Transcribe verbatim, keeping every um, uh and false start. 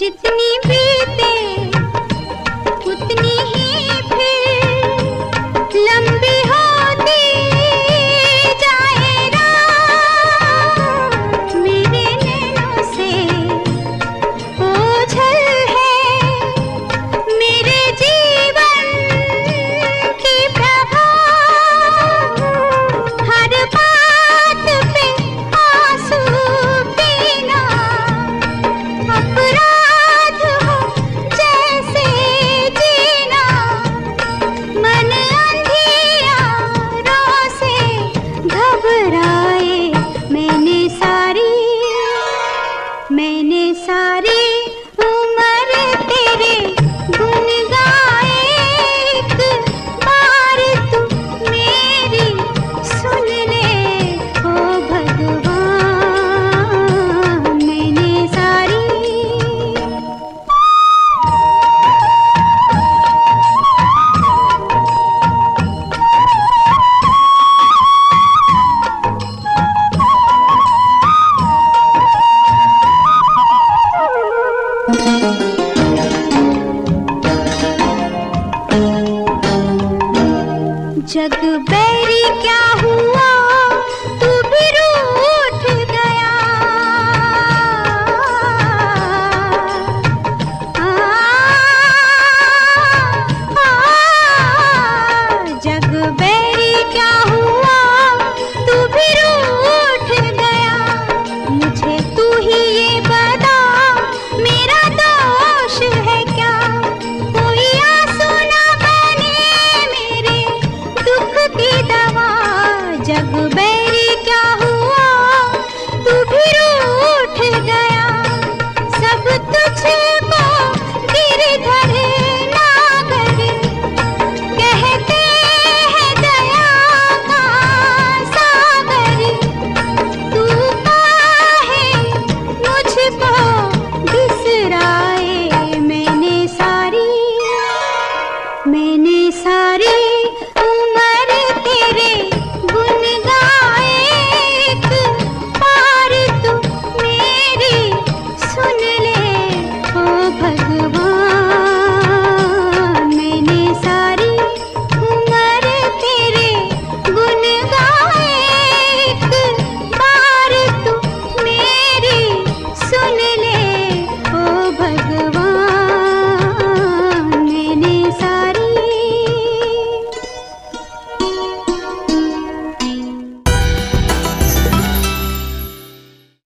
जितनी बीते उतनी ही फिर लंबी होती जाए रात। मेरे नैनों से ओझल है मेरे जीवन की प्रभा। हर बात पे आंसू पीना अपराध हो जैसे जीना। मन अंधियारों से घबराए मैंने सारी मैंने सारी उम्र तेरे गुन गाए। एक बार तू मेरी सुन ले ओ भगवान। मैंने सारी जग